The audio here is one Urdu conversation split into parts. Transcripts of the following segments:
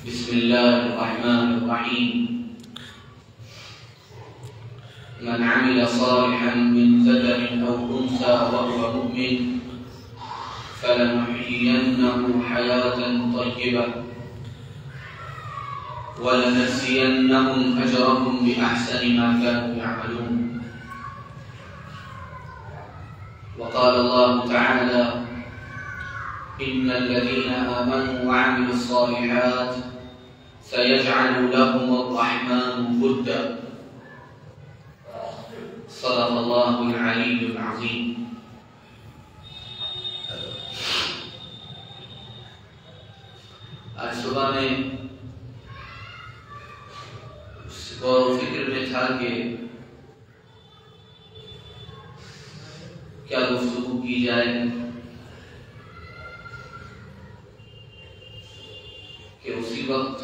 بسم الله الرحمن الرحيم. من عمل صالحا من ذكر أو أنثى وهو مؤمن فلنحيينه حياة طيبة ولنجزينهم أجرهم بأحسن ما كانوا يعملون. وقال الله تعالى: إن الذين آمنوا وعملوا الصالحات سيجعل لهم الرحمن ودا. صدق الله العلي العظيم. آج صبح میں غور و فکر میں تھا کہ کیا گفتگو کی جائے کہ اسی وقت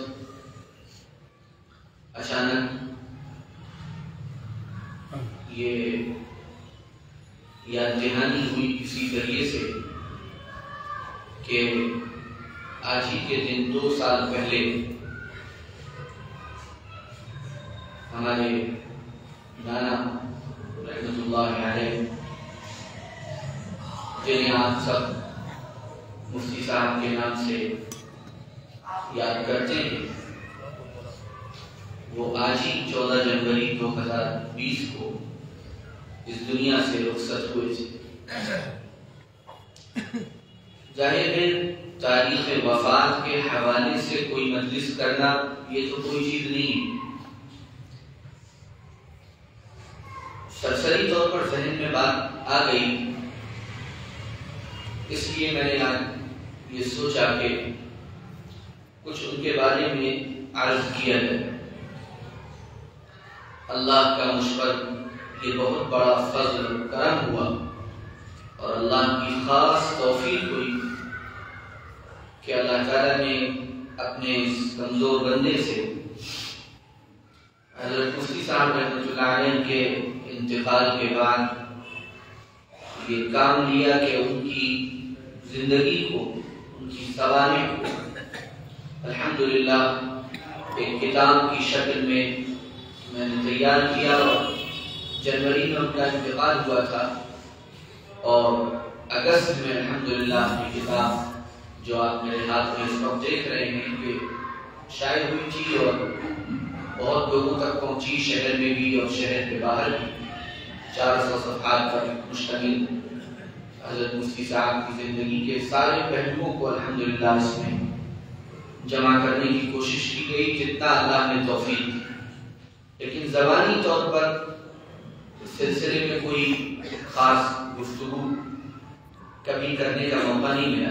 اچانک یہ یاد دہانی ہوئی کسی ذریعے سے کہ آج ہی کے دن 2 سال پہلے ہمارے نانا رحمت اللہ علیہ جنہیں آپ سب مفتی صاحب کے نام سے یاد کرتے ہیں، وہ آج ہی 14 جنوری 2020 کو اس دنیا سے رخصت ہوئے تھے۔ ظاہر ہے تاریخ وفات کے حوالے سے کوئی مجلس کرنا یہ تو کوئی چیز نہیں ہے، سرسری طور پر ذہن میں بات آ گئی، اس لیے میں نے آج یہ سوچا کہ کچھ ان کے بارے میں عرض کیا ہے۔ اللہ کا مجھ پر یہ بہت بڑا فضل و کرم ہوا اور اللہ کی خاص توفیق ہوئی کہ اللہ تعالیٰ نے اپنے اس کمزور بندے سے حضرت مفتی صاحب رحمۃ اللہ علیہ کے انتقال کے بعد یہ کام لیا کہ ان کی زندگی کو، ان کی سوانح کو الحمدللہ ایک کتاب کی شکل میں نے تیار کیا، اور جنوری میں ان کا انتقال ہوا تھا اور اگست میں الحمدللہ یہ کتاب جو آپ میرے ہاتھ میں اس وقت دیکھ رہے ہیں کہ شائع ہوئی تھی اور بہت لوگوں تک پہنچی، شہر میں بھی اور شہر کے باہر بھی۔ 400 صفحات پر مشتمل حضرت مفتی صاحب کی زندگی کے سارے پہلوؤں کو الحمدللہ اس میں جمع کرنے کی کوشش کی گئی جتنا اللہ نے توفیق دی، لیکن زبانی طور پر اس سلسلے میں کوئی خاص گفتگو کبھی کرنے کا موقع نہیں ملا۔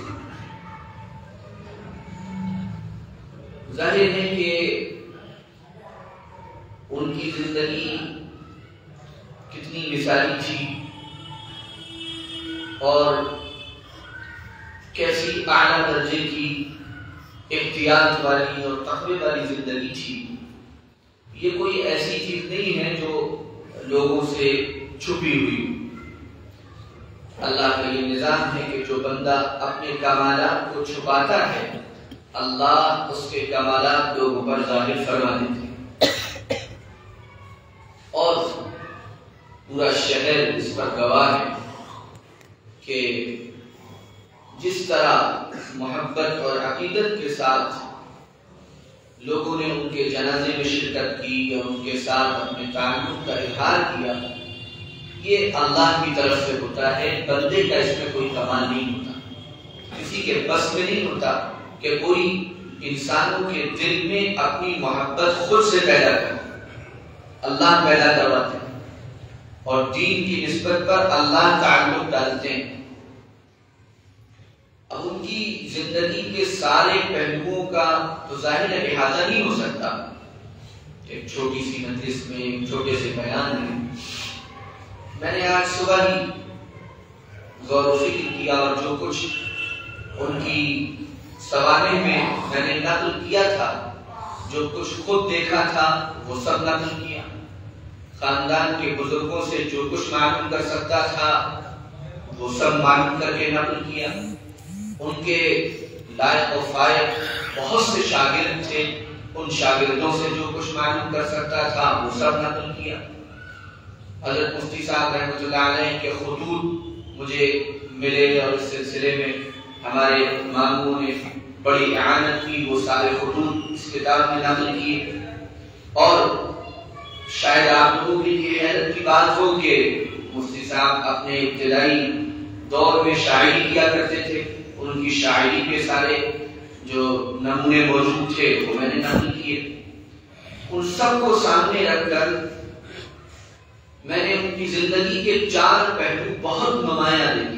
ظاہر ہے کہ ان کی زندگی کتنی مثالی تھی اور کیسی اعلیٰ درجے کی احتیاط والی اور تقوی والی زندگی تھی۔ یہ کوئی ایسی چیز نہیں ہے جو لوگوں سے چھپی ہوئی۔ اللہ کا یہ نظام ہے کہ جو بندہ اپنے کمالات کو چھپاتا ہے اللہ اس کے کمالات لوگوں پر ظاہر فرما دیتے ہیں، اور پورا شہر اس پر گواہ ہے کہ جس طرح محبت اور عقیدت کے ساتھ لوگوں نے ان کے جنازے میں شرکت کی اور ان کے ساتھ اپنے تعلق کا اظہار کیا، یہ اللہ کی طرف سے ہوتا ہے۔ بندے کا اس میں کوئی کمال نہیں ہوتا، کسی کے بس میں نہیں ہوتا کہ کوئی انسانوں کے دل میں اپنی محبت خود سے پیدا کرے، اللہ پیدا کرواتے ہیں اور دین کی نسبت پر اللہ تعلق ڈالتے ہیں۔ اب ان کی زندگی کے سارے پہلوؤں کا تو ظاہر احاطہ نہیں ہو سکتا ایک چھوٹی سی مجلس میں، ایک چھوٹے سے بیان میں۔ میں نے آج صبح ہی غور و فکر کیا اور جو کچھ ان کی سوانح میں نے نقل کیا تھا، جو کچھ خود دیکھا تھا وہ سب نقل کیا، خاندان کے بزرگوں سے جو کچھ معلوم کر سکتا تھا وہ سب معلوم کر کے نقل کیا، ان کے لائق و فائق بہت سے شاگرد تھے، ان شاگردوں سے جو کچھ معلوم کر سکتا تھا وہ سب نقل کیا۔ حضرت مفتی صاحب رحمۃ اللہ علیہ کے خطوط مجھے ملے اور اس سلسلے میں ہمارے ماموں نے بڑی اعانت کی، وہ سارے خطوط اس کتاب میں نقل کیے۔ اور شاید آپ لوگوں کے لیے حیرت کی بات ہو کہ مفتی صاحب اپنے ابتدائی دور میں شاعری کیا کرتے تھے، ان کی شاعری کے سارے جو نمونے موجود تھے وہ میں نے نقل کیے۔ ان سب کو سامنے رکھ کر میں نے ان کی زندگی کے 4 پہلو بہت نمایاں دیکھے۔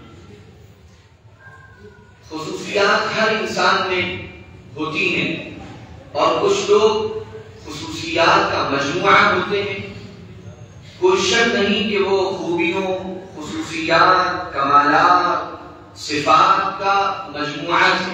خصوصیات ہر انسان میں ہوتی ہیں اور کچھ لوگ خصوصیات کا مجموعہ ہوتے ہیں، کوئی شک نہیں کہ وہ خوبیوں، خصوصیات، کمالات، صفات کا مجموعہ تھے،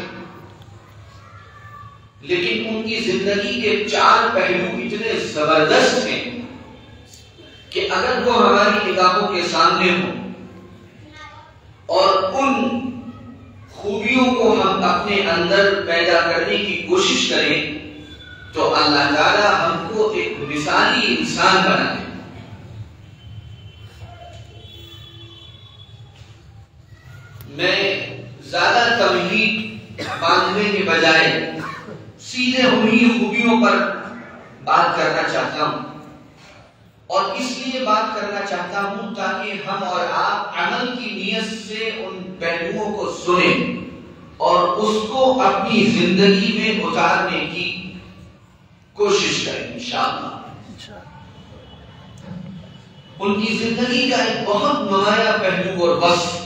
لیکن ان کی زندگی کے 4 پہلو اتنے زبردست ہیں کہ اگر وہ ہماری نگاہوں کے سامنے ہوں اور ان خوبیوں کو ہم اپنے اندر پیدا کرنے کی کوشش کریں تو اللہ تعالیٰ ہم کو ایک مثالی انسان بنا دے۔ میں زیادہ تمہید باندھنے کے بجائے سیدھے انہی خوبیوں پر بات کرنا چاہتا ہوں، اور اس لیے بات کرنا چاہتا ہوں تاکہ ہم اور آپ عمل کی نیت سے ان پہلوؤں کو سنیں اور اس کو اپنی زندگی میں اتارنے کی کوشش کریں انشاءاللہ۔ ان کی زندگی کا ایک بہت نمایاں پہلو اور وصف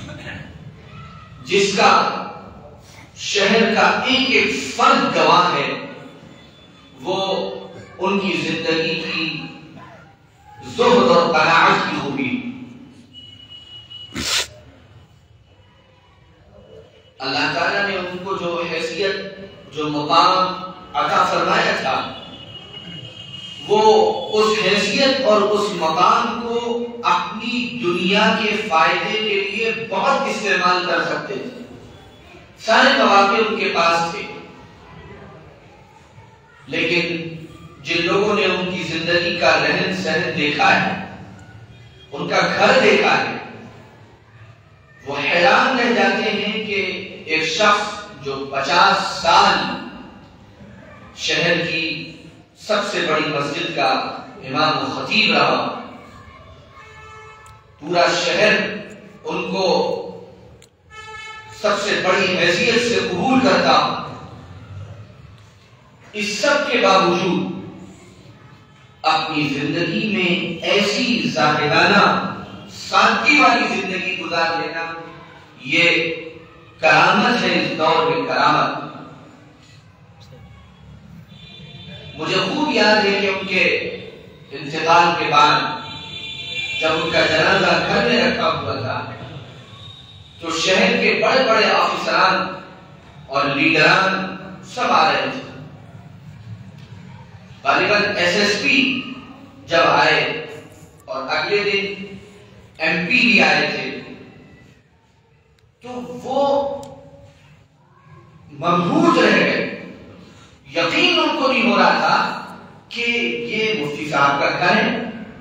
جس کا شہر کا ایک ایک فرد گواہ ہے، وہ ان کی زندگی کی زہد اور قناعت کی خوبی۔ اللہ تعالیٰ نے ان کو جو حیثیت، جو مقام عطا فرمایا تھا، وہ اس حیثیت اور اس مقام کو اپنی دنیا کے فائدے کے لیے بہت استعمال کر سکتے تھے، سارے مواقع ان کے پاس تھے، لیکن جن لوگوں نے ان کی زندگی کا رہن سہن دیکھا ہے، ان کا گھر دیکھا ہے، وہ حیران رہ جاتے ہیں کہ ایک شخص جو 50 سال شہر کی سب سے بڑی مسجد کا امام و خطیب رہا، پورا شہر ان کو سب سے بڑی حیثیت سے قبول کرتا، اس سب کے باوجود اپنی زندگی میں ایسی زاہدانہ سادگی والی زندگی گزار لینا، یہ کرامت ہے، اس دور میں کرامت۔ مجھے خوب یاد ہے کہ ان کے انتقال کے بعد جب ان کا جنازہ گھر میں رکھا ہوا تھا تو شہر کے بڑے بڑے آفیسران اور لیڈران سب آ رہے تھے۔ غالباً ایس ایس پی جب آئے اور اگلے دن ایم پی بھی آئے تھے تو وہ مبہوت رہ گئے، یقین ان کو نہیں ہو رہا تھا کہ یہ مفتی صاحب کا گھر ہے۔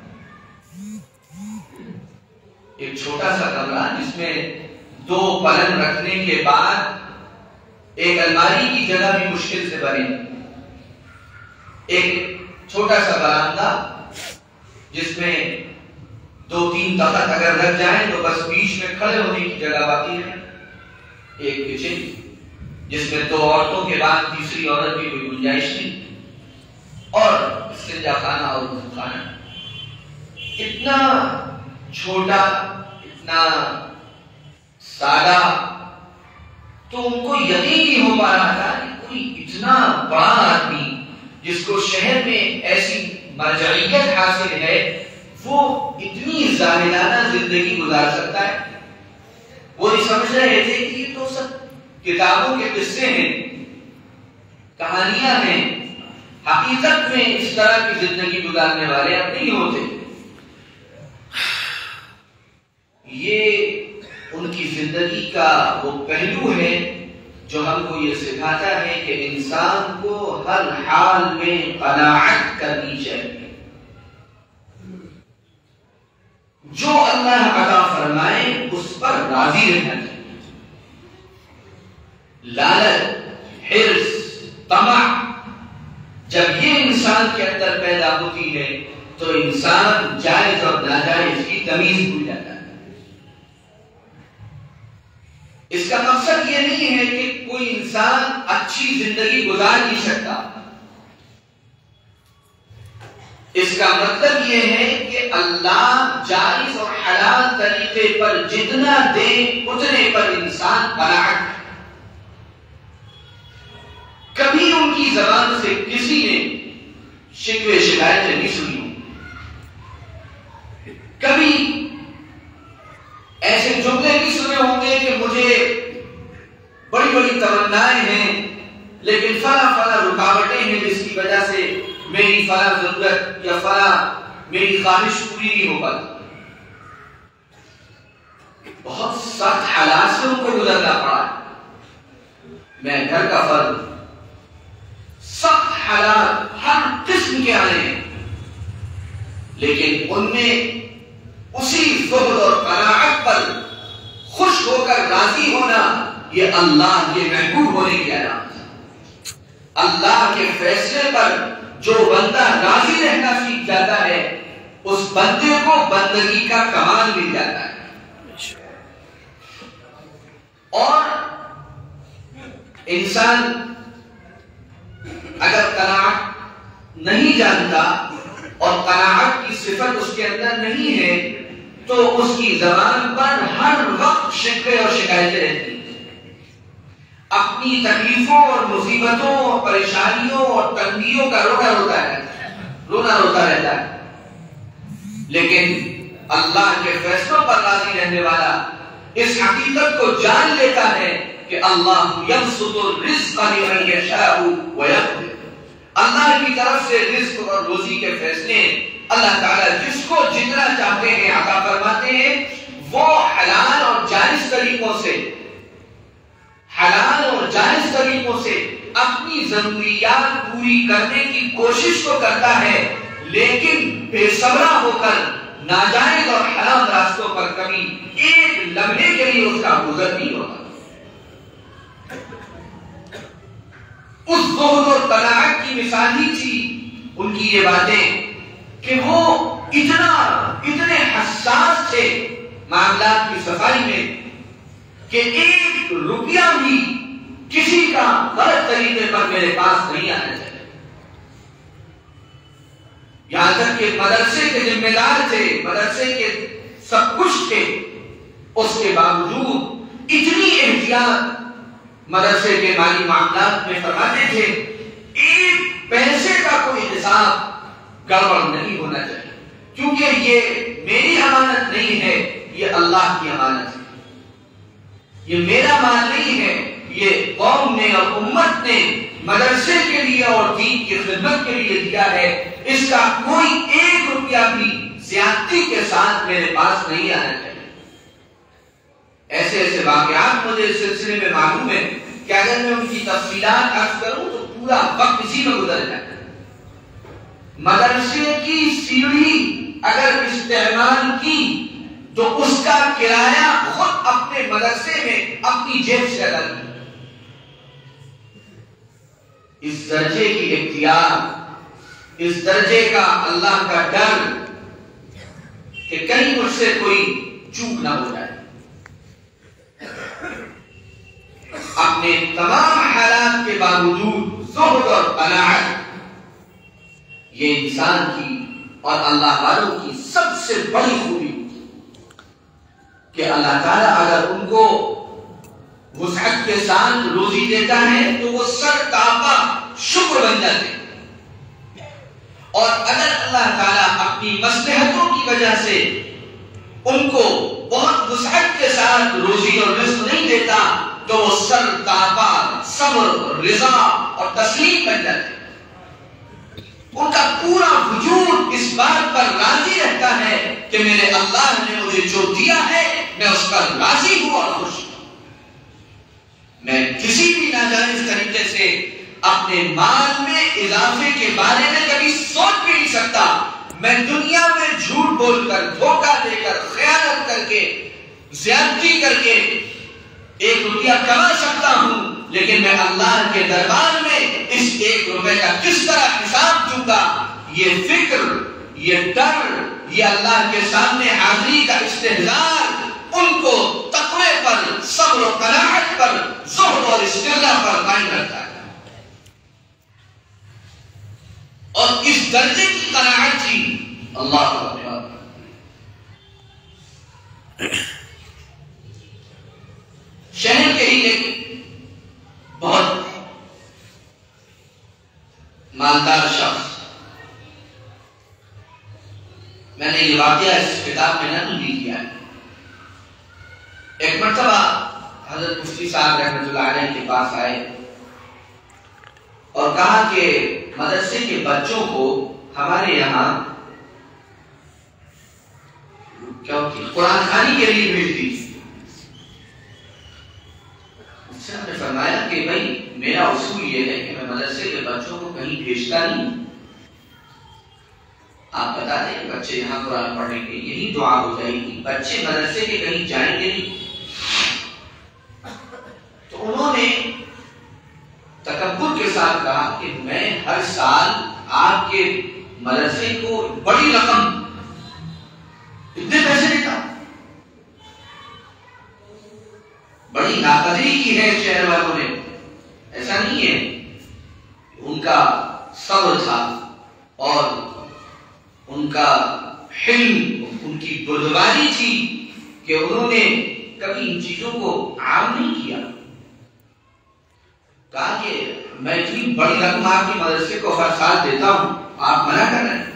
ایک چھوٹا سا کمرہ جس میں 2 پلنگ رکھنے کے بعد ایک الماری کی جگہ بھی مشکل سے بنے، ایک چھوٹا سا برآمدہ جس میں 2-3 تخت اگر رکھ جائیں تو بس بیچ میں کھڑے ہونے کی جگہ باقی ہے، ایک کچن جس میں 2 عورتوں کے بعد تیسری عورت کی کوئی گنجائش نہیں، اور استنجا خانہ اور وضو خانہ۔ اتنا چھوٹا، اتنا سادہ، تو ان کو یقین نہیں ہو پا رہا تھا کہ کوئی اتنا بڑا آدمی جس کو شہر میں ایسی مرجعیت حاصل ہے وہ اتنی زاہدانہ زندگی گزار سکتا ہے۔ وہ نہیں سمجھ رہے تھے کہ یہ تو سب کتابوں کے قصے ہیں، کہانیاں ہیں، حقیقت میں اس طرح کی زندگی گزارنے والے اب نہیں ہوتے۔ یہ ان کی زندگی کا وہ پہلو ہے جو ہم کو یہ سکھاتا ہے کہ انسان کو ہر حال میں قناعت کرنی چاہیے. جو اللہ عطا فرمائے اس پر راضی رہنا چاہیے. لالچ، حرص، طمع جب یہ انسان کے اندر پیدا ہوتی ہے تو انسان جائز اور ناجائز کی تمیز بھول جاتا ہے. اس کا مقصد یہ نہیں ہے کہ کوئی انسان اچھی زندگی گزار نہیں سکتا. اس کا مطلب یہ ہے کہ اللہ جائز اور حلال طریقے پر جتنا دے اتنے پر انسان قناعت ہے. کبھی ان کی زبان سے کسی نے شکوے شکایتیں نہیں سنی. کبھی ایسے جملے نہیں سنے ہوں گے کہ مجھے بڑی بڑی تمنائیں ہیں لیکن فلاں فلاں رکاوٹیں ہیں جس کی وجہ سے میری فلاں ضرورت یا فلاں میری خواہش پوری نہیں ہو پاتی. بہت سخت حالات سے ان کو گزرنا پڑا. میں گھر کا فرد، سخت حالات ہر قسم کے آئے ہیں، لیکن ان میں اسی زہد اور قناعت پر خوش ہو کر راضی ہونا یہ اللہ کے محبوب ہونے کی علامت ہے. اللہ کے فیصلے پر جو بندہ راضی رہنا سیکھ جاتا ہے اس بندے کو بندگی کا کمال مل جاتا ہے. اور انسان اگر قناعت نہیں جانتا اور قناعت کی صفت اس کے اندر نہیں ہے تو اس کی زبان پر ہر وقت شکوے اور شکایتیں رہتی ہیں. اپنی تکلیفوں اور مصیبتوں اور پریشانیوں اور تنگیوں کا رونا روتا رہتا ہے. لیکن اللہ کے فیصلوں پر راضی رہنے والا اس حقیقت کو جان لیتا ہے کہ اللہ یبسط الرزق لمن یشاء ویقدر. اللہ کی طرف سے رزق اور روزی کے فیصلے اللہ تعالیٰ جس کو جتنا چاہتے ہیں عطا فرماتے ہیں. وہ حلال اور جائز طریقوں سے اپنی ضروریات پوری کرنے کی کوشش تو کرتا ہے لیکن بے صبرا ہو کر ناجائز اور حرام راستوں پر کبھی ایک لمحے کے لیے اس کا گزر نہیں ہوتا. اس زہد اور قناعت کی مثال ہی تھی ان کی یہ باتیں کہ وہ اتنے حساس تھے معاملات کی صفائی میں کہ ایک روپیہ بھی کسی کا غلط طریقے پر میرے پاس نہیں آنا چاہیے. یہاں تک کہ مدرسے کے ذمہ دار تھے، مدرسے کے سب کچھ تھے، اس کے باوجود اتنی احتیاط مدرسے کے مالی معاملات میں فرماتے تھے ایک پیسے کا کوئی حساب گڑبڑ نہیں ہونا چاہیے کیونکہ یہ میری امانت نہیں ہے، یہ اللہ کی امانت ہے. یہ میرا مال نہیں ہے، یہ قوم نے اور امت نے مدرسے کے لیے اور دین کی خدمت کے لیے دیا ہے. اس کا کوئی ایک روپیہ بھی زیادتی کے ساتھ میرے پاس نہیں آنا چاہیے. ایسے واقعات مجھے اس سلسلے میں معلوم ہے کہ اگر میں ان کی تفصیلات عرض کروں تو پورا وقت اسی میں گزر جاتا ہے. مدرسے کی سیڑھی اگر استعمال کی تو اس کا کرایہ خود اپنے مدرسے میں اپنی جیب سے ادا کی. اس درجے کی اختیار، اس درجے کا اللہ کا ڈر کہ کہیں مجھ سے کوئی چوک نہ ہو جائے. اپنے تمام حالات کے باوجود زہد اور قناعت یہ انسان کی اور اللہ والوں کی سب سے بڑی خوبی کہ اللہ تعالیٰ اگر ان کو وسعت کے ساتھ روزی دیتا ہے تو وہ سر تاپا شکر بن جاتے ہیں، اور اگر اللہ تعالیٰ اپنی مصلحتوں کی وجہ سے ان کو بہت وسعت کے ساتھ روزی اور رزق نہیں دیتا تو وہ سر تاپا صبر، رضا اور تسلیم بن جاتے ہیں. ان کا پورا وجود اس بات پر راضی رہتا ہے کہ میرے اللہ نے مجھے جو دیا ہے میں اس پر راضی ہوں اور خوش ہوں. میں کسی بھی ناجائز طریقے سے اپنے مال میں اضافے کے بارے میں کبھی سوچ بھی نہیں سکتا. میں دنیا میں جھوٹ بول کر، دھوکہ دے کر، خیانت کر کے، زیادتی کر کے 1 روپیہ کما سکتا ہوں، لیکن میں اللہ کے دربار میں اس 1 روپے کا کس طرح حساب دوں گا، یہ فکر، یہ ڈر، یہ اللہ کے سامنے حاضری کا استحضار ان کو تقوی پر، صبر و قناعت پر، زہد اور استغنا پر قائم رکھتا ہے. اور اس درجے کی قناعت تھی اللہ اکبر. شہر کے ہی ایک بہت مالدار شخص، میں نے یہ واقعہ اس کتاب میں نقل بھی کیا ہے. ایک مرتبہ حضرت مفتی صاحب رحمۃ اللہ علیہ کے پاس آئے اور کہا کہ مدرسے کے بچوں کو ہمارے یہاں قرآن خوانی کے لیے بھیج دیجیے. اس نے فرمایا کہ بھائی میرا اصول یہ ہے کہ میں مدرسے کے بچوں کو کہیں بھیجتا نہیں. آپ بتا دیں بچے یہاں قرآن پڑھیں گے، یہی دعا ہو جائے گی، بچے مدرسے کے کہیں جائیں گے نہیں. تو انہوں نے تکبر کے ساتھ کہا کہ میں ہر سال آپ کے مدرسے کو بڑی رقم، اتنے پیسے دیتا ہوں. بڑی ناقدری کی ہے شہر والوں نے. ایسا نہیں ہے، ان کا صبر تھا اور ان کا حلم، ان کی بردباری تھی کہ انہوں نے کبھی ان چیزوں کو عام نہیں کیا. کہا کہ میں اتنی بڑی رقم آپ کے مدرسے کو ہر سال دیتا ہوں، آپ منع کر رہے ہیں.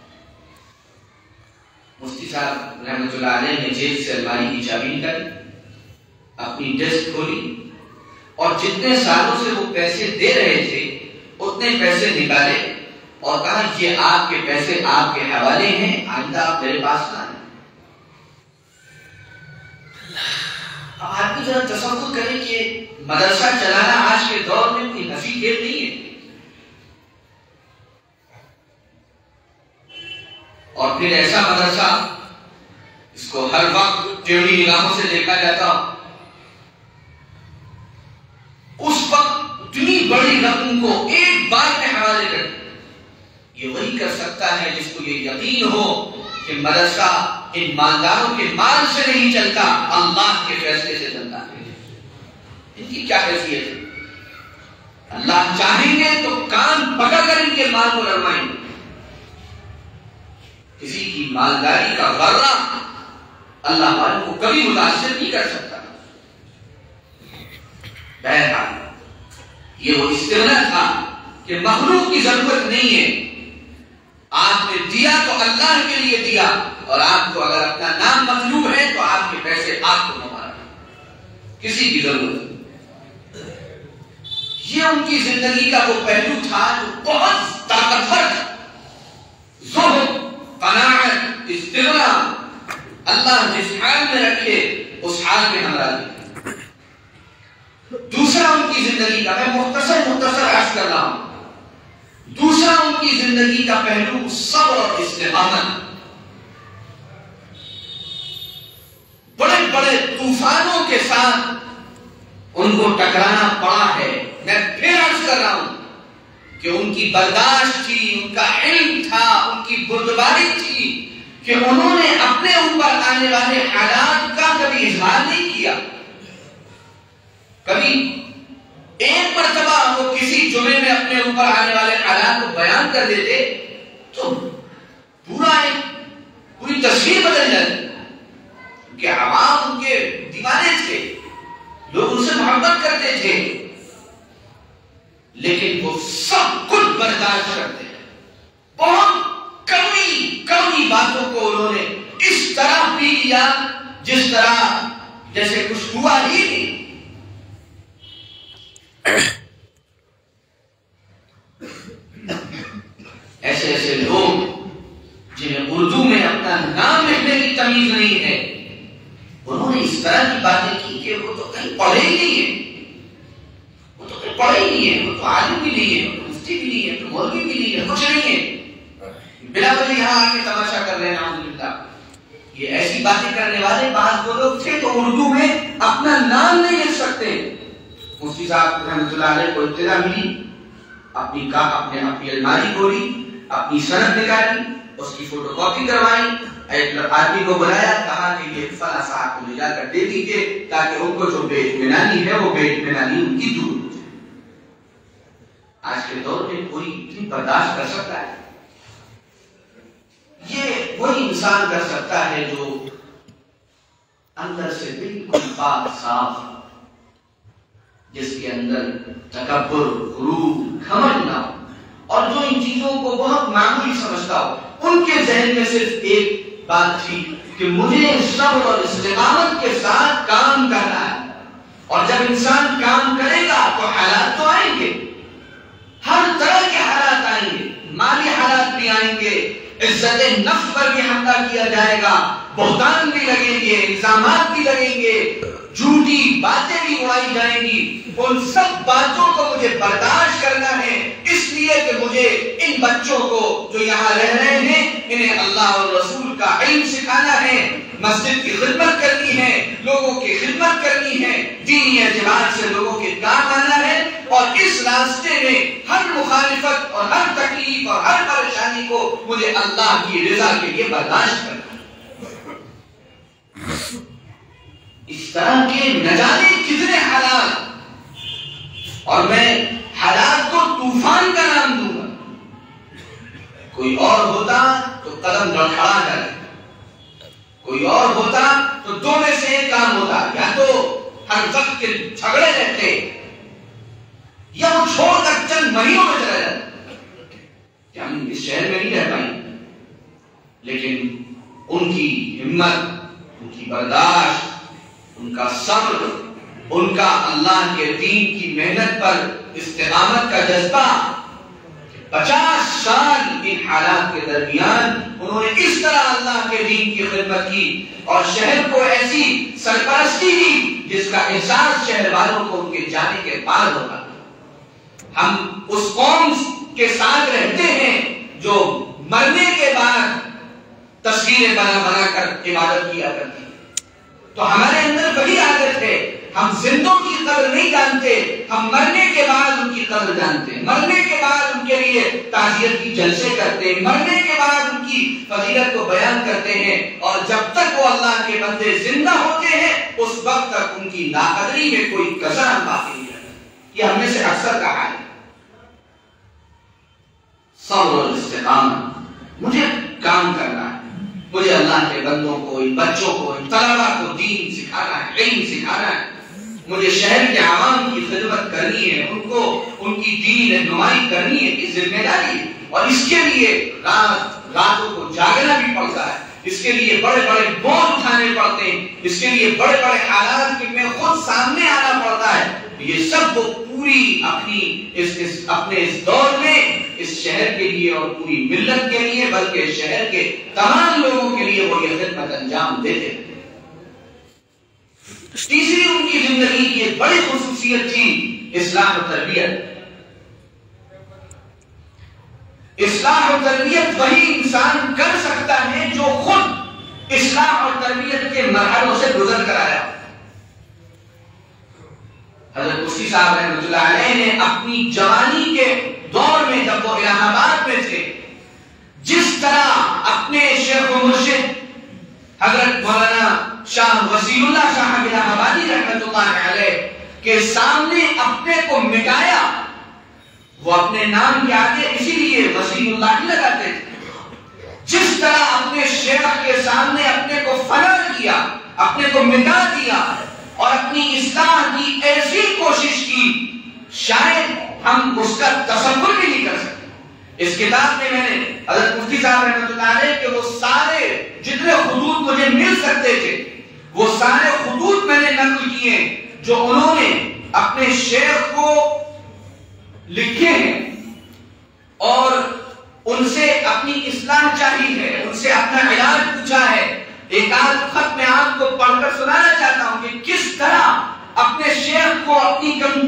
مفتی صاحب رحمۃ اللہ علیہ نے جیب سے الماری کی چابی نکالی، اپنی ڈیسک کھولی اور جتنے سالوں سے وہ پیسے دے رہے تھے اتنے پیسے نکالے اور کہا یہ آپ کے پیسے آپ کے حوالے ہیں، آئندہ آپ میرے پاس نہ آئیں. اب آدمی ذرا تصور کرے کہ مدرسہ چلانا آج کے دور میں کوئی ہنسی کھیل نہیں ہے. اور پھر ایسا مدرسہ اس کو ہر وقت ٹیڑھی نگاہوں سے دیکھا جاتا، اس وقت اتنی بڑی رقم کو ایک بار میں حوالے کر دیا. یہ وہی کر سکتا ہے جس کو یہ یقین ہو کہ مدرسہ ان مالداروں کے مال سے نہیں چلتا، اللہ کے فیصلے سے چلتا ہے. ان کی کیا حیثیت ہے؟ اللہ چاہیں گے تو کان پکڑ کر ان کے مال کو لڑوائیں گے. کسی کی مالداری کا غرہ اللہ والوں کو کبھی متاثر نہیں کر سکتا. بہرحال یہ وہ استغنا تھا کہ مخلوق کی ضرورت نہیں ہے، آپ نے دیا تو اللہ کے لیے دیا، اور آپ کو اگر اپنا نام مطلوب ہے تو آپ کے پیسے آپ کو مبارک، کسی کی ضرورت نہیں. یہ ان کی زندگی کا وہ پہلو تھا جو بہت طاقتور تھا. زہد، قناعت، استغنا، اللہ جس حال میں رکھے اس حال میں ہم راضی. دوسرا ان کی زندگی کا، میں مختصر عرض کر رہا ہوں، دوسرا ان کی زندگی کا پہلو صبر اور استقامت. بڑے بڑے طوفانوں کے ساتھ ان کو ٹکرانا پڑا ہے. میں پھر عرض کر رہا ہوں کہ ان کی برداشت تھی، ان کا علم تھا، ان کی بردباری تھی کہ انہوں نے اپنے اوپر آنے والے حالات کا کبھی اظہار نہیں کیا. کبھی ایک مرتبہ وہ کسی جمعے میں اپنے اوپر آنے والے حالات کو بیان کر دیتے تو پوری تصویر بدل جاتی کہ عوام ان کے دیوانے تھے، لوگ ان سے محبت کرتے تھے، لیکن وہ سب کچھ برداشت کرتے ہیں. بہت کڑوی باتوں کو انہوں نے اس طرح پی لیا جس طرح جیسے کچھ ہوا ہی نہیں. ایسے لوگ جنہیں اردو میں اپنا نام لکھنے کی تمیز نہیں ہے، انہوں نے اس طرح کی باتیں کی کہ وہ تو کہیں پڑھے ہی نہیں ہے. پڑھے ہی نہیں ہے، وہ تو عالم بھی نہیں ہے، وہ تو مفتی بھی نہیں ہے، تو مولوی بھی نہیں ہے، کچھ نہیں ہے، بلا وجہ یہاں آ کے تماشا کر رہے ہیں نعوذ باللہ۔ یہ ایسی باتیں کرنے والے بعض وہ لوگ تھے تو اردو میں اپنا نام نہیں لکھ سکتے۔ مفتی صاحب رحمۃ اللہ علیہ کو اطلاع ملی، اپنی الماری کھولی، اپنی سند نکالی، اس کی فوٹو کاپی کروائی، ایک آدمی کو بلایا، کہا کہ یہ فلاں صاحب کو لے جا کر دے دیجیے تاکہ ان کو جو بے اطمینانی ہے وہ بے اطمینانی ان کی دور ہو جائے۔ آج کے دور میں کوئی اتنی برداشت کر سکتا ہے؟ یہ وہی انسان کر سکتا ہے جو اندر سے بالکل پاک صاف، جس کے اندر تکبر، غرور، گھمنڈ نہ ہو، اور جو ان چیزوں کو بہت معمولی سمجھتا ہو۔ ان کے ذہن میں صرف ایک بات تھی کہ مجھے صبر اور استقامت کے ساتھ کام کرنا ہے، اور جب انسان کام کرے گا تو حالات تو آئیں گے، ہر طرح کے حالات آئیں گے، مالی حالات بھی آئیں گے، عزت نفس پر بھی حملہ کیا جائے گا، بہتان بھی لگیں گے، الزامات بھی لگیں گے، جھوٹی باتیں بھی اڑائی جائیں گی۔ ان سب باتوں کو مجھے برداشت کرنا ہے، اس لیے کہ مجھے ان بچوں کو جو یہاں رہ رہے ہیں انہیں اللہ اور رسول کا علم سکھانا ہے، مسجد کی خدمت کرنی ہے، لوگوں کی خدمت کرنی ہے، دینی اعتبار سے لوگوں کے کام آنا ہے، اور اس راستے میں ہر مخالفت اور ہر تکلیف اور ہر پریشانی کو مجھے اللہ کی رضا کے لیے برداشت کرنا ہے۔ اس طرح کے نہ جانے کتنے حالات، اور میں حالات کو طوفان کا نام دوں گا۔ کوئی اور ہوتا تو قدم لڑکھڑا جاتا، کوئی اور ہوتا تو دو میں سے ایک کام ہوتا، یا تو ہر وقت کے جھگڑے رہتے یا وہ چھوڑ کر چند مہینوں میں چلا جاتا کہ ہم اس شہر میں نہیں رہ پائیں۔ لیکن ان کی ہمت، ان کی برداشت، ان کا صبر، ان کا اللہ کے دین کی محنت پر استقامت کا جذبہ، 50 سال ان حالات کے درمیان انہوں نے اس طرح اللہ کے دین کی خدمت کی اور شہر کو ایسی سرپرستی دی جس کا احساس شہر والوں کو ان کے جانے کے بعد ہوگا۔ ہم اس قوم کے ساتھ رہتے ہیں جو مرنے کے بعد تصویریں بنا بنا کر عبادت کیا کرتی، تو ہمارے اندر وہی عادت ہے، ہم زندوں کی قدر نہیں جانتے، ہم مرنے کے بعد ان کی قدر جانتے ہیں، مرنے کے بعد ان کے لیے تعزیت کی جلسے کرتے ہیں، مرنے کے بعد ان کی فضیلت کو بیان کرتے ہیں، اور جب تک وہ اللہ کے بندے زندہ ہوتے ہیں اس وقت تک ان کی ناقدری میں کوئی کسر ہم باقی نہیں رہتا۔ یہ ہم میں سے اکثر کا حال ہے۔ صبر اور استقامت، مجھے کام کرنا ہے، مجھے اللہ کے بندوں کو، ان بچوں کو، ان طلباء کو دین سکھانا ہے، علم سکھانا ہے، مجھے شہر کے عوام کی خدمت کرنی ہے، ان کو ان کی دینی رہنمائی کرنی ہے، یہ ذمہ داری ہے، اور اس کے لیے راتوں کو جاگنا بھی پڑتا ہے، اس کے لیے بڑے بڑے بوجھ اٹھانے پڑتے ہیں، اس کے لیے بڑے بڑے حالات میں خود سامنے آنا پڑتا ہے۔ یہ سب وہ پوری اپنے اس دور میں اس شہر کے لیے اور پوری ملت کے لیے، بلکہ شہر کے تمام لوگوں کے لیے وہ یہ خدمت انجام دیتے ہیں۔ تیسری ان کی زندگی کی ایک بڑی خصوصیت تھی اصلاح و تربیت۔ اصلاح و تربیت وہی انسان کر سکتا ہے جو خود اصلاح اور تربیت کے مرحلوں سے گزر کر آیا۔ حضرت مفتی صاحب رحمۃ اللہ علیہ نے اپنی جوانی کے دور میں جب وہ الہ آباد میں تھے، جس طرح اپنے شیخ و مرشد حضرت مولانا شاہ وسیع اللہ صاحب الہ آبادی رحمۃ اللہ علیہ کے سامنے اپنے کو مٹایا، وہ اپنے نام کے آگے اسی لیے وسیع اللہ ہی لگاتے تھے، جس طرح اپنے شیخ کے سامنے اپنے کو فنا کیا، اپنے کو مٹا دیا اور اپنی اصلاح کی ایسی کوشش کی، شاید ہم اس کا تصور بھی نہیں کر سکتے۔ اس کتاب میں نے حضرت مفتی صاحب رحمۃ اللہ علیہ کے وہ سارے جتنے خطوط مجھے مل سکتے تھے وہ سارے خطوط میں نے نقل کیے جو انہوں نے اپنے شیخ کو لکھے ہیں، اور ان سے اپنی اصلاح چاہی ہے، ان سے اپنا علاج پوچھا ہے۔ ایک آدھ خط میں آپ کو پڑھ کر سنانا چاہتا ہوں کہ کس طرح اپنے شیخ کو اپنے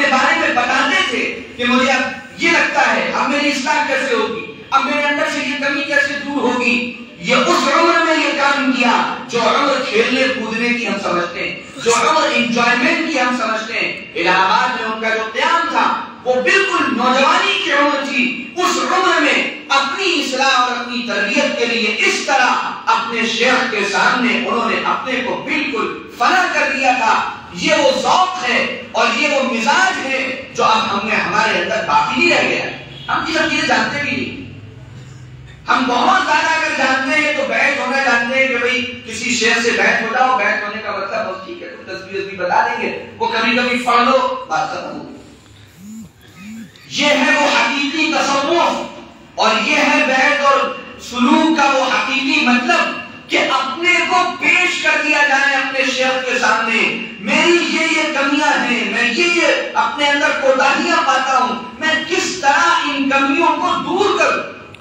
اپنے بارے میں بتاتے تھے کہ مجھے اب یہ لگتا ہے اب میری اصلاح کیسے ہوگی، اب میرے اندر سے یہ کمی کیسے دور ہوگی. یہ اس عمر میں یہ کام کیا جو عمر کھیلنے کودنے کی ہم سمجھتے ہیں، جو عمر انجوائمنٹ کی ہم سمجھتے ہیں. الہ آباد میں ان کا جو قیام تھا وہ بالکل نوجوانی کی عمر تھی. اس عمر میں اپنی اصلاح اور اپنی تربیت کے لیے اس طرح اپنے شیخ کے سامنے انہوں نے اپنے کو بالکل فنا کر دیا تھا. یہ وہ ذوق ہے اور یہ وہ مزاج ہے جو اب ہم نے ہمارے اندر باقی نہیں رہ گیا. ہم یہ سب چیزیں جانتے بھی نہیں. ہم بہت زیادہ اگر جانتے ہیں تو بیعت ہونا جانتے ہیں کہ بھئی کسی شیخ سے بیعت ہو جاؤ، بیعت ہونے کا مطلب بس ٹھیک ہے تو تصویر بھی بتا دیں گے، وہ کبھی کبھی پڑھ لو، بات ختم ہو گئی. یہ ہے وہ حقیقی تصوف اور یہ ہے بیعت اور سلوک کا وہ حقیقی مطلب کہ اپنے کو پیش کر دیا جائے اپنے شیخ کے سامنے. میری یہ کمیاں ہیں، میں یہ اپنے اندر کوتاہیاں پاتا ہوں، میں کس طرح ان کمیوں کو دور کروں.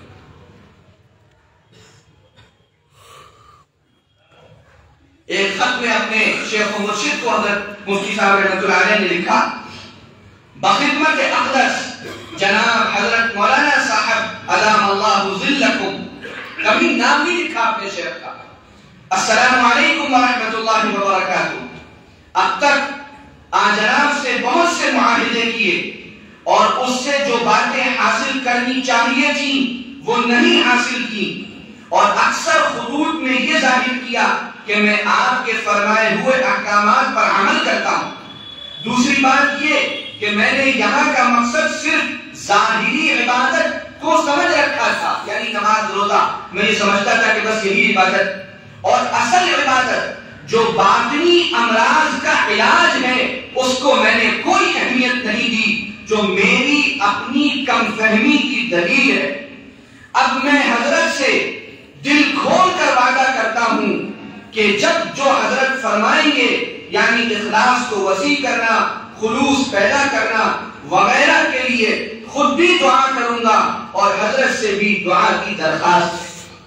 ایک خط میں اپنے شیخ و مرشد کو حضرت مفتی صاحب رحمۃ اللہ علیہ نے لکھا بخدمت اقدس جناب حضرت مولانا صاحب ادام اللہ ظلکم. کبھی نام نہیں لکھا اپنے شیخ کا. السلام علیکم ورحمۃ اللہ وبرکاتہ. اب تک جناب سے بہت سے معاہدے کیے اور اس سے جو باتیں حاصل کرنی چاہیے تھیں وہ نہیں حاصل کی اور اکثر خطوط میں یہ ظاہر کیا کہ میں آپ کے فرمائے ہوئے احکامات پر عمل کرتا ہوں. دوسری بات یہ کہ میں نے یہاں کا مقصد صرف ظاہری عبادت کو سمجھ رکھا تھا، یعنی نماز روزہ میں یہ سمجھتا تھا کہ بس یہی عبادت، اور اصل عبادت جو باطنی امراض کا علاج ہے اس کو میں نے کوئی اہمیت نہیں دی، جو میری اپنی کم فہمی کی دلیل ہے. اب میں حضرت سے دل کھول کر وعدہ کرتا ہوں کہ جب جو حضرت فرمائیں گے یعنی اخلاص کو وسیع کرنا، خلوص پیدا کرنا وغیرہ کے لیے خود بھی دعا کروں گا اور حضرت سے بھی دعا کی درخواست.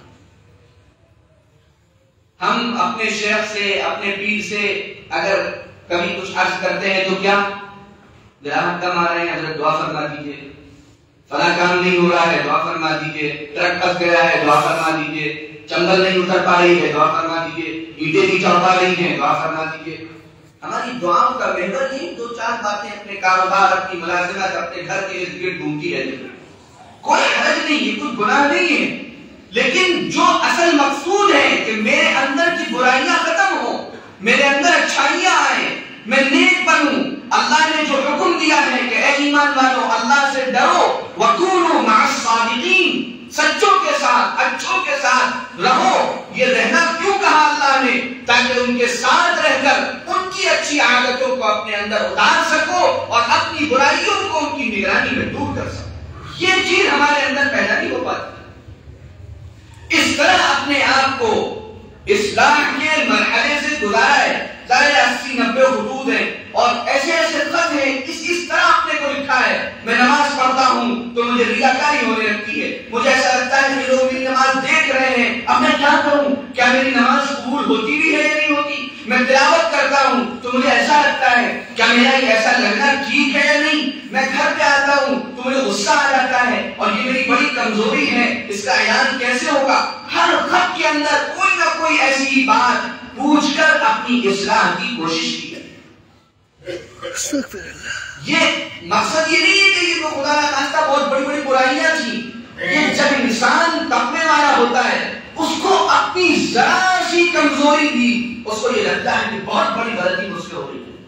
ہم اپنے شیخ سے اپنے پیر سے اگر کبھی کچھ عرض کرتے ہیں تو کیا گراہک کم آ رہے ہیں حضرت دعا فرما دیجئے، فلاں کام نہیں ہو رہا ہے دعا فرما دیجئے، ٹرک پھنس گیا ہے دعا فرما دیجئے، چنگل نہیں اتر پا رہی ہے دعا فرما دیجئے، اینٹیں نہیں چڑھ پا رہی ہیں دعا فرما دیجئے. ہماری دعاؤں کا محور نہیں دو چار باتیں اپنے کاروبار، اپنی ملازمت، اپنے گھر کے ارد گرد گھومتی رہتی ہیں. کوئی حرج نہیں، یہ کوئی گناہ نہیں ہے، لیکن جو اصل مقصود ہے کہ میرے اندر کی برائیاں ختم ہوں، میرے اندر اچھائیاں آئیں، میں نیک بنوں. اللہ نے جو حکم دیا ہے کہ اے ایمان والو اللہ سے ڈرو، وَكُونُوا مَعَ الصَّادِقِينَ، سچوں کے ساتھ اچھوں کے ساتھ رہو. یہ رہنا کیوں کہا اللہ نے؟ تاکہ ان کے ساتھ رہ کر ان کی اچھی عادتوں کو اپنے اندر اتار سکو اور اپنی برائیوں کو ان کی نگرانی میں دور کر سکو. یہ چیز ہمارے اندر پیدا نہیں ہو پاتی. اس طرح اپنے آپ کو اصلاح کے مرحلے سے گزارا ہے. ظاہر 80-90 خطوط ہیں اور ایسے ایسے خط ہیں، اس طرح اپنے کو لکھا ہے. میں نماز پڑھتا ہوں تو مجھے ریاکاری ہونے لگتی ہے، مجھے ایسا لگتا ہے کہ لوگ میری نماز دیکھ رہے ہیں، اب میں کیا کروں؟ کیا میری نماز قبول ہوتی بھی ہے یا نہیں ہوتی؟ میں تلاوت کرتا ہوں تو مجھے ایسا لگتا ہے کیا میرا ایسا لگنا ٹھیک ہے یا نہیں؟ میں گھر پہ آتا ہوں تو مجھے غصہ آ جاتا ہے اور یہ میری بڑی کمزوری ہے، اس کا علاج کیسے ہوگا؟ ہر خط کے اندر کوئی نہ کوئی ایسی بات پوچھ کر اپنی اصلاح کی کوشش کی ہے. یہ مقصد یہ نہیں ہے کہ یہ خدا نہ خواستہ بہت بڑی بڑی برائیاں تھیں. یہ جب انسان تقوی والا ہوتا ہے اس کو اپنی ذرا سی کمزوری بھی اس کو یہ لگتا ہے کہ بہت بڑی غلطی مجھ سے ہو رہی ہے.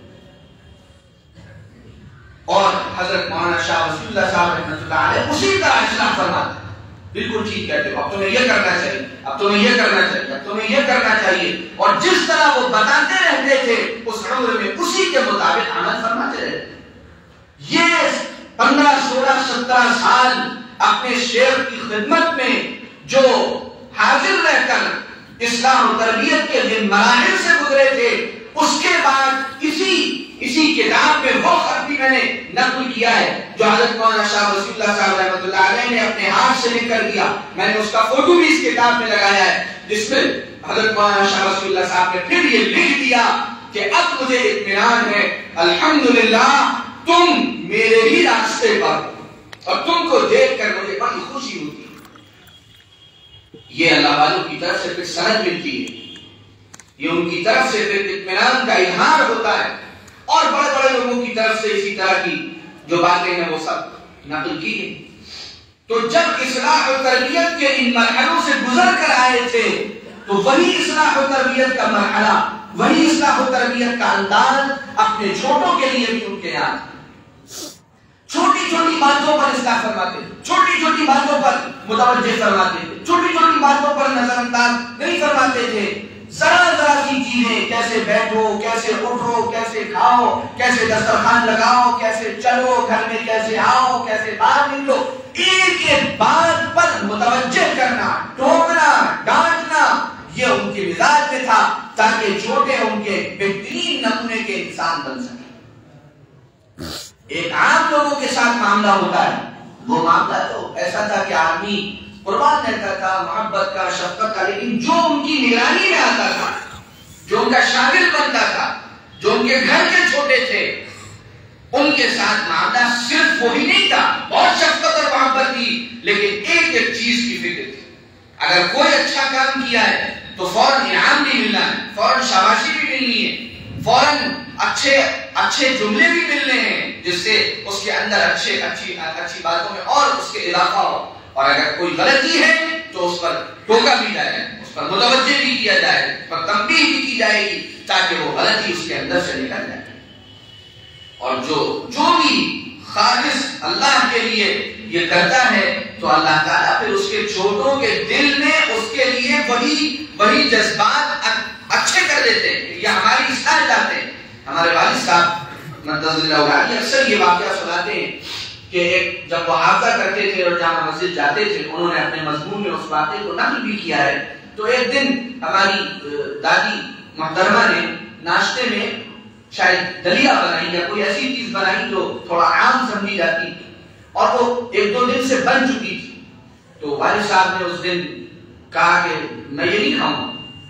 اور حضرت مولانا شاہ ولی اللہ صاحب رحمۃ اللہ علیہ اسی طرح اصلاح فرماتے ہیں. بالکل ٹھیک کہتے ہو، اب تمہیں یہ کرنا چاہیے، اب تمہیں یہ کرنا چاہیے، اب تمہیں یہ کرنا چاہیے. اور جس طرح وہ بتاتے رہتے تھے اس عمر میں اسی کے مطابق عمل فرماتے رہتے. یہ 15 16 17 سال اپنے شیخ کی خدمت میں جو حاضر رہ کر اسلام و تربیت کے جن مراحل سے گزرے تھے، اس کے بعد اسی کتاب میں وہ خط بھی میں نے نقل کیا ہے جو حضرت مولانا شاہ ولی اللہ صاحب رحمۃ اللہ علیہ نے اپنے ہاتھ سے لکھ کر دیا. میں نے اس کا فوٹو بھی اس کتاب میں لگایا ہے، جس میں حضرت مولانا شاہ ولی اللہ صاحب نے پھر یہ لکھ دیا کہ اب مجھے اطمینان ہے الحمدللہ تم میرے ہی راستے پر اور تم کو دیکھ کر مجھے بڑی خوشی ہوتی ہے۔ یہ اللہ والوں کی طرف سے پھر سند ملتی ہے، یہ ان کی طرف سے پھر اطمینان کا اظہار ہوتا ہے، اور بڑے بڑے لوگوں کی طرف سے اسی طرح کی جو باتیں ہیں وہ سب نقل کی ہیں۔ تو جب اصلاح و تربیت کے ان مرحلوں سے گزر کر آئے تھے تو وہی اصلاح و تربیت کا مرحلہ، وہی اصلاح و تربیت کا انداز اپنے چھوٹوں کے لیے بھی ان کے یاد ہے۔ چھوٹی چھوٹی باتوں پر اصلاح فرماتے تھے، چھوٹی چھوٹی باتوں پر متوجہ فرماتے تھے، چھوٹی چھوٹی باتوں پر نظر انداز نہیں فرماتے تھے۔ ذرا ذرا سی چیزیں، کیسے بیٹھو، کیسے اٹھو، کیسے کھاؤ، کیسے دسترخوان لگاؤ، کیسے چلو، گھر میں کیسے آؤ، کیسے باہر نکلو، ایک ایک بات پر متوجہ کرنا، ٹوکنا، ڈانٹنا، یہ ان کے مزاج میں تھا تاکہ چھوٹے ان کے بہترین نمونے کے انسان بن سکیں۔ ایک عام لوگوں کے ساتھ معاملہ ہوتا ہے، وہ معاملہ تو ایسا تھا کہ آدمی قربان رہتا تھا، محبت کا، شفقت کا، لیکن جو ان کی نگرانی میں آتا تھا، جو ان کا شاگرد بنتا تھا، جو ان کے گھر کے چھوٹے تھے، ان کے ساتھ معاملہ صرف وہی نہیں تھا، بہت شفقت اور محبت تھی، لیکن ایک ایک چیز کی فکر تھی۔ اگر کوئی اچھا کام کیا ہے تو فوراً انعام بھی ملنا ہے، فوراً شاباشی بھی ملنی ہے، فوراً اچھے جملے بھی ملنے ہیں، جس سے اس کے اندر اچھی باتوں میں اور اس کے اضافہ ہو، اور اگر کوئی غلطی ہے تو اس پر ٹوکا بھی جائے، اس پر متوجہ بھی کیا جائے، اس پر تنبیہ بھی کی جائے گی تاکہ وہ غلطی اس کے اندر سے نکل جائے۔ اور جو بھی خالص اللہ کے لیے یہ کرتا ہے تو اللہ تعالیٰ پھر اس کے چھوٹوں کے دل میں اس کے لیے وہی جذبات اچھے کر دیتے ہیں، یہ ہماری اصلاح چاہتے ہیں۔ ہمارے والد صاحب مدد اللہ علیہ اکثر یہ واقعہ سناتے ہیں کہ جب وہ حافظہ کرتے تھے اور جامع مسجد جاتے تھے، انہوں نے اپنے مضمون میں اس واقعے کو نقل بھی کیا ہے۔ تو ایک دن ہماری دادی محترمہ نے ناشتے میں شاید دلیا بنائی یا کوئی ایسی چیز بنائی جو تھوڑا عام سمجھی جاتی تھی، اور وہ ایک دو دن سے بن چکی تھی۔ تو والد صاحب نے اس دن کہا کہ میں یہ نہیں کھاؤں گا۔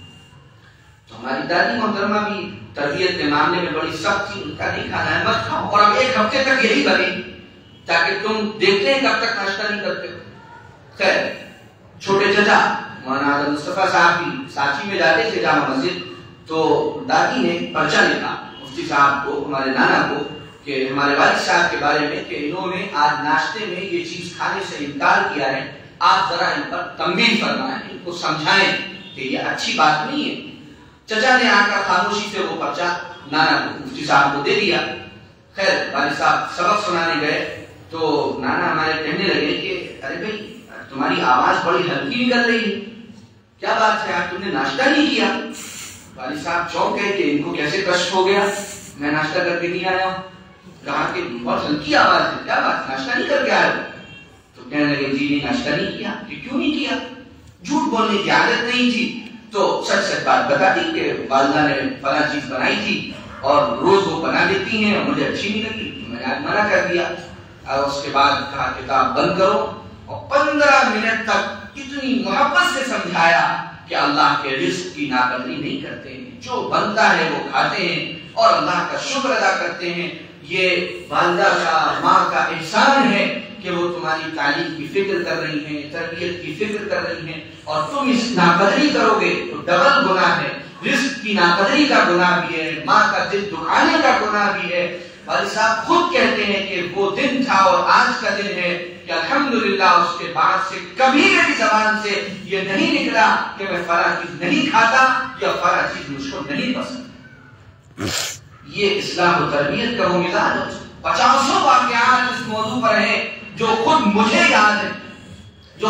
تو ہماری دادی محترمہ بھی تربیت کے معاملے میں بڑی سخت تھی، ان کا نہیں کھانا ہے، مت کھاؤ، اور اب ایک ہفتے تک یہی بنے تاکہ تم دیکھتے ہیں کب تک ناشتہ نہیں کرتے ہو۔ خیر، چھوٹے چچا مولانا مصطفیٰ صاحب بھی سانچی میں جاتے تھے جامع مسجد، تو دادی نے پرچہ لکھا مفتی صاحب کو، ہمارے نانا کو، کہ ہمارے والد صاحب کے بارے میں کہ انہوں نے آج ناشتے میں یہ چیز کھانے سے انکار کیا ہے، آپ ذرا ان پر تنبیہ فرمائیں، ان کو سمجھائیں کہ یہ اچھی بات نہیں ہے۔ چچا نے آ کر خاموشی سے وہ پرچہ نانا کو، مفتی صاحب کو دے دیا۔ خیر، والد صاحب سبق سنانے گئے تو نانا ہمارے کہنے لگے کہ ارے بھائی تمہاری آواز بڑی ہلکی نکل رہی ہے، کیا بات ہے، آج تم نے ناشتہ نہیں کیا؟ والد صاحب چونک گئے کہ ان کو کیسے کشف ہو گیا، میں ناشتہ کر کے نہیں آیا ہوں۔ کہا کہ بہت ہلکی آواز ہے، کیا بات، ناشتہ نہیں کر کے آئے ہو؟ تو کہنے لگے جی نہیں، ناشتہ نہیں کیا۔ کہ کیوں نہیں کیا؟ جھوٹ بولنے کی عادت نہیں تھی، تو سچ سچ بات بتا دی کہ والدہ نے فلاں چیز بنائی تھی اور روز وہ بنا دیتی ہیں اور مجھے اچھی نہیں لگی، تو میں نے آج منع کر دیا۔ اور اس کے بعد کہا کتاب بند کرو، اور 15 منٹ تک اتنی محبت سے سمجھایا کہ اللہ کے رزق کی ناقدری نہیں کرتے ہیں، جو بنتا ہے وہ کھاتے ہیں اور اللہ کا شکر ادا کرتے ہیں۔ یہ والدہ کا، ماں کا احسان ہے کہ وہ تمہاری تعلیم کی فکر کر رہی ہیں، تربیت کی فکر کر رہی ہیں، اور تم اس ناقدری کرو گے تو ڈبل گناہ ہے، رزق کی ناقدری کا گناہ بھی ہے، ماں کا دل دکھانے کا گناہ بھی ہے۔ والد صاحب خود کہتے ہیں کہ وہ دن تھا اور آج کا دن ہے کہ الحمدللہ اس کے بعد سے کبھی میری زبان سے یہ نہیں نکلا کہ میں فلاں چیز نہیں کھاتا یا فلاں چیز مجھ کو نہیں پسند۔ یہ اصلاح و تربیت کا وہ مزاج ہے۔ 50 واقعات اس موضوع پر ہیں جو خود مجھے یاد ہے،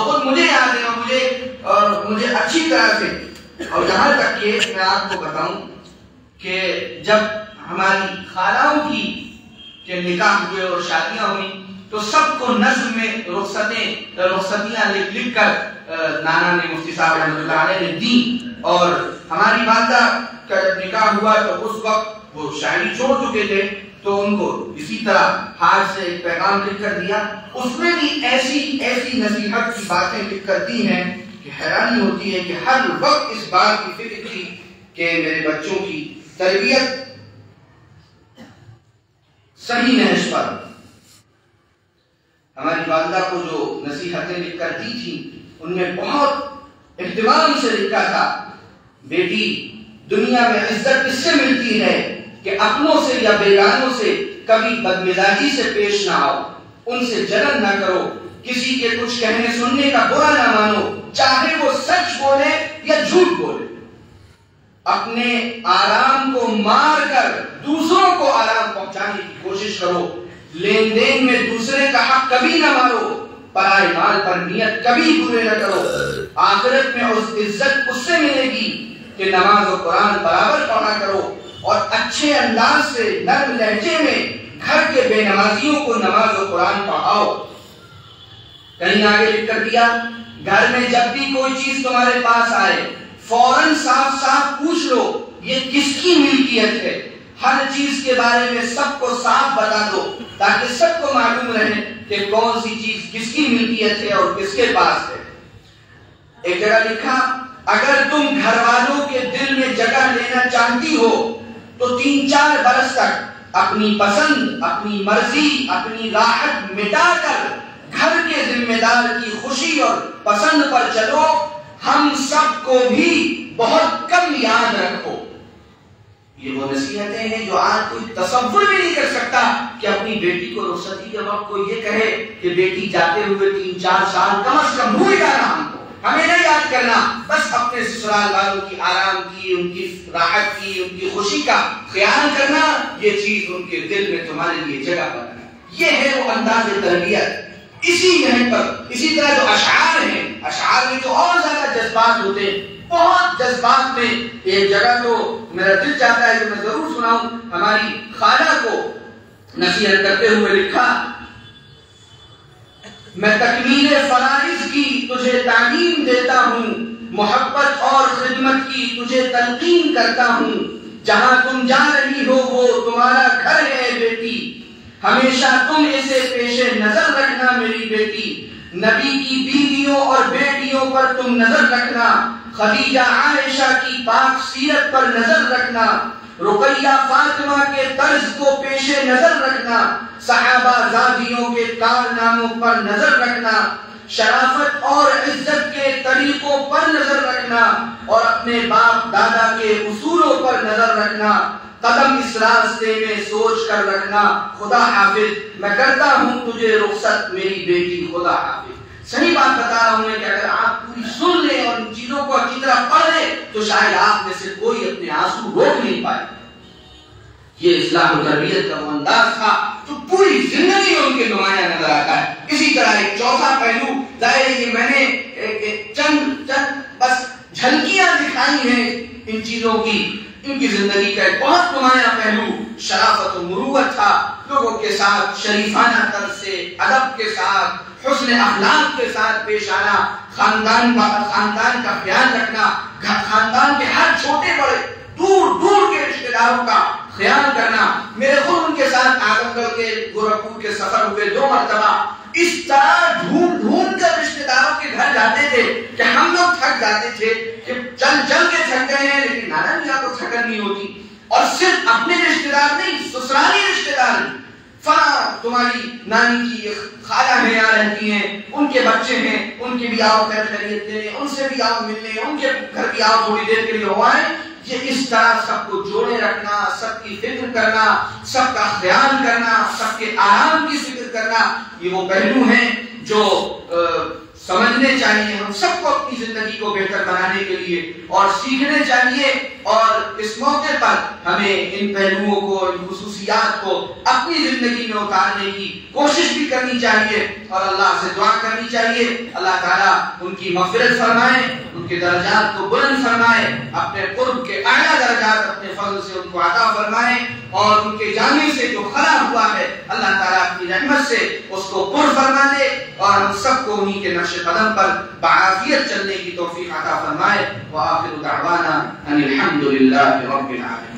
اور مجھے اچھی طرح سے، اور یہاں تک کہ میں آپ کو بتاؤں کہ جب ہماری خالوں کی کہ نکاح ہوئے اور شادیاں ہوئی تو سب کو نظم میں رخصتیاں لکھ کر نانا نے، مفتی صاحب رحمۃ اللہ علیہ نے دی، اور ہماری والدہ کا جب نکاح ہوا تو اس وقت وہ شاعری چھوڑ چکے تھے، تو ان کو اسی طرح ہاتھ سے ایک پیغام لکھ کر دیا۔ اس میں بھی ایسی نصیحت کی باتیں لکھ کر دی ہیں کہ حیرانی ہوتی ہے کہ ہر وقت اس بات کی فکر تھی کہ میرے بچوں کی تربیت صحیح نہج پر. ہماری والدہ کو جو نصیحتیں لکھ کر دی تھی ان میں بہت اہتمام سے لکھا تھا، بیٹی دنیا میں عزت کس سے ملتی ہے کہ اپنوں سے یا بیگانوں سے کبھی بدمزاجی سے پیش نہ آؤ، ان سے جلن نہ کرو، کسی کے کچھ کہنے سننے کا برا نہ مانو، چاہے وہ سچ بولے یا جھوٹ بولے. اپنے آرام کو مار کر دوسروں کو آرام پہنچانے کی کوشش کرو. لین دین میں دوسرے کا حق کبھی نہ مارو، پرائے مال پر نیت کبھی برے نہ کرو. آخرت میں اس عزت اس سے ملے گی کہ نماز و قرآن برابر پڑھا کرو اور اچھے انداز سے نرم لہجے میں گھر کے بے نمازیوں کو نماز و قرآن پڑھاؤ. کہیں آگے لکھ کر دیا، گھر میں جب بھی کوئی چیز تمہارے پاس آئے فوراً صاف صاف پوچھ لو یہ کس کی ملکیت ہے. ہر چیز کے بارے میں سب کو صاف بتا دو تاکہ سب کو معلوم رہے کہ کون سی چیز کس کی ملکیت ہے اور کس کے پاس ہے. ایک جگہ لکھا، اگر تم گھر والوں کے دل میں جگہ لینا چاہتی ہو تو 3-4 برس تک اپنی پسند، اپنی مرضی، اپنی راحت مٹا کر گھر کے ذمہ دار کی خوشی اور پسند پر چلو. ہم سب کو بھی بہت کم یاد رکھو. یہ وہ نصیحتیں ہیں جو آج کوئی تصور بھی نہیں کر سکتا کہ اپنی بیٹی کو رخصتی کے وقت کو یہ کہے کہ بیٹی جاتے ہوئے 3-4 سال کم از کم بھول جانا، ہمیں نہیں یاد کرنا، بس اپنے سسرال والوں کی آرام کی، ان کی راحت کی، ان کی خوشی کا خیال کرنا، یہ چیز ان کے دل میں تمہارے لیے جگہ بنانا. یہ ہے وہ انداز تربیت. اسی نہج پر اسی طرح جو اشعار ہیں، اشعار میں جو اور زیادہ جذبات ہوتے ہیں، بہت جذبات میں ایک جگہ تو میرا دل چاہتا ہے کہ میں ضرور سناؤں. ہماری خالہ کو نصیحت کرتے ہوئے لکھا، میں تکمیل فرائض کی تجھے تعلیم دیتا ہوں، محبت اور خدمت کی تجھے تلقین کرتا ہوں. جہاں تم جا رہی ہو وہ تمہارا گھر ہے بیٹی، ہمیشہ تم اسے پیش نظر رکھنا میری بیٹی. نبی کی بیویوں اور بیٹیوں پر تم نظر رکھنا، خدیجہ عائشہ کی پاک سیرت پر نظر رکھنا، رقیہ فاطمہ کے طرز کو پیش نظر رکھنا، صحابہ زادیوں کے کارناموں پر نظر رکھنا، شرافت اور عزت کے طریقوں پر نظر رکھنا اور اپنے باپ دادا کے اصولوں پر نظر رکھنا. قدم اس راستے میں سوچ کر رکھنا. خدا حافظ. میں کرتا ہوں تجھے رخصت میری بیٹی، خدا حافظ. صحیح بات بتا رہا ہوں کہ اگر آپ پوری سن لیں اور ان چیزوں کو اچھی طرح پڑھ لیں تو شاید آپ میں سے کوئی اپنے آنسو روک نہیں پائے. یہ اصلاح و تربیت کا وہ انداز تھا جو پوری زندگی میں ان کے نمایاں نظر آتا ہے. اسی طرح ایک چوتھا پہلو، ظاہر ہے یہ میں نے چند بس جھلکیاں دکھائی ہیں ان چیزوں کی. ان کی زندگی کا ایک بہت نمایاں پہلو شرافت و مروت تھا. لوگوں کے ساتھ شریفانہ طرز سے، ادب کے ساتھ، حسن اخلاق کے ساتھ پیش آنا، خاندان کا خیال رکھنا، خاندان کے ہر چھوٹے بڑے دور دور کے رشتہ داروں کا خیال کرنا. میرے خود ان کے ساتھ اعظم گڑھ کے گورکھپور کے سفر ہوئے 2 مرتبہ. اس طرح ڈھونڈ کر رشتہ داروں کے گھر جاتے تھے کہ ہم لوگ تھک جاتے تھے کہ چل کے تھک گئے ہیں، لیکن نانا میاں کو تھکن نہیں ہوتی. اور صرف اپنے رشتہ دار نہیں، سسرالی رشتہ دار، فلاں تمہاری نانی کی خالہ ہیں یہاں رہتی ہیں، ان کے بچے ہیں، ان کے بھی آؤ خیر خیریت دینے، ان سے بھی آؤ ملنے، ان کے گھر بھی آؤ تھوڑی دیر کے لیے ہو آئے. یہ اس طرح سب کو جوڑے رکھنا، سب کی فکر کرنا، سب کا خیال کرنا، سب کے آرام کی فکر کرنا، یہ وہ پہلو ہیں جو سمجھنے چاہیے ہم سب کو اپنی زندگی کو بہتر بنانے کے لیے اور سیکھنے چاہیے. اور اس موقع پر ہمیں ان پہلوؤں کو، ان خصوصیات کو اپنی زندگی میں اتارنے کی کوشش بھی کرنی چاہیے اور اللہ سے دعا کرنی چاہیے. اللہ تعالیٰ ان کی مغفرت فرمائے، ان کے درجات کو بلند فرمائے، اپنے قرب کے اعلیٰ درجات اپنے فضل سے ان کو عطا فرمائے اور ان کے جانے سے جو خلا ہوا ہے اللہ تعالیٰ اپنی رحمت سے اس کو پر فرما دے اور ہم سب کو انہی کے نقش قدم پر بعافیت چلنے کی توفیق عطا فرمائے. وآخر دعوانا ان الحمد للہ رب العالمین.